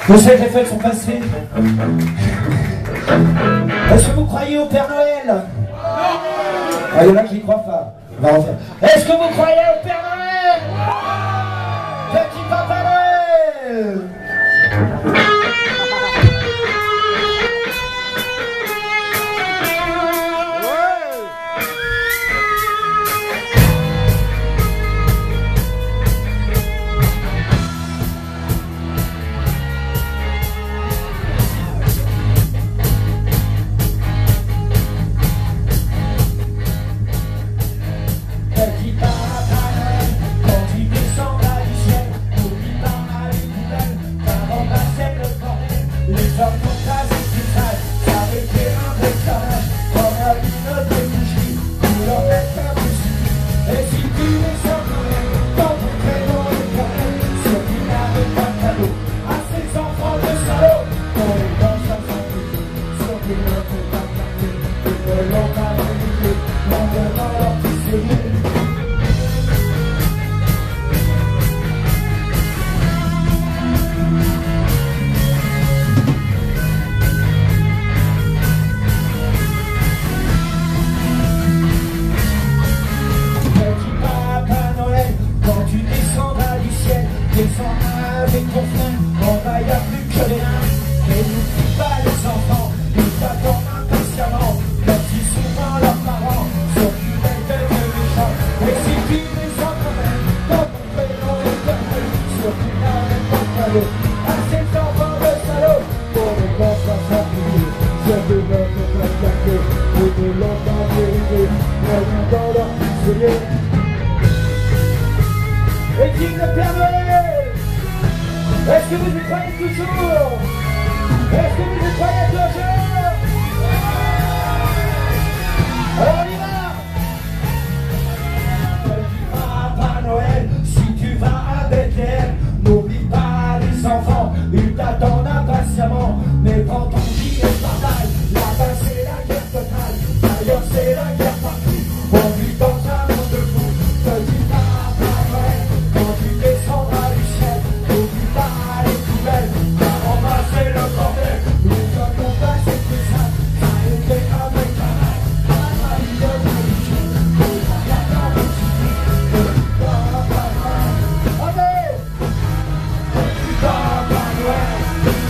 Je sais que les fêtes sont passées. Est-ce que vous croyez au Père Noël? Ah, il y en a qui ne croient pas. Est-ce que vous croyez au Père Noël? Petit Papa Noël? Avec ton frère, en bas y'a plus que les nains. Et n'oublie pas les enfants, ils t'attendent impatiemment. Même si souvent leurs parents sont plus bêtes que les gens. Et si tu les sens quand même, dans ton prénom et ton nom, surtout n'arrête pas de cadeau à ces enfants de salauds. Pour les grands enfants privés, c'est de notre plaqué. Et de longtemps dérivés, rien dans leur fuselier. Et qui le Père Noël? Est-ce que vous y croyez toujours? Est-ce que vous y croyez toujours? Alors on y va! Petit Papa Noël, si tu vas à Bethléem, n'oublie pas les enfants, ils t'attendent impatiemment. Mais quand on dit les batailles, là-bas c'est la guerre totale, d'ailleurs c'est la guerre partout. On vit dans un monde de fous. Petit Papa Noël, quand tu descendras du ciel, n'oublie pas les poubelles, car en bas c'est le bordel. Nous sommes passés tout ça, ça a été avec la main, la maille de religion, et la garde en boutique. Petit Papa Noël, allez! Petit Papa Noël,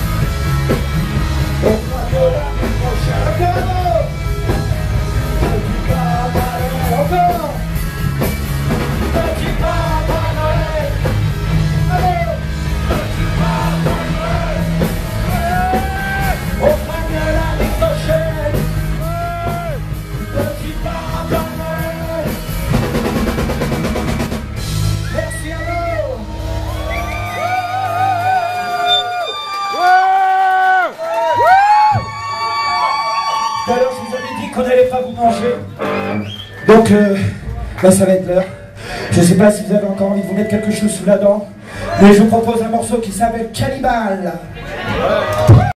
au mois de l'année prochaine, cadeau! Petit Papa Noël, encore! Petit Papa Noël, allez! Petit Papa Noël, au fin de l'année prochaine. Petit Papa Noël, merci à vous. Tout à l'heure, je vous avais dit qu'on n'allait pas vous manger. Donc, là, ça va être l'heure. Je ne sais pas si vous avez encore envie de vous mettre quelque chose sous la dent, mais je vous propose un morceau qui s'appelle Cannibal.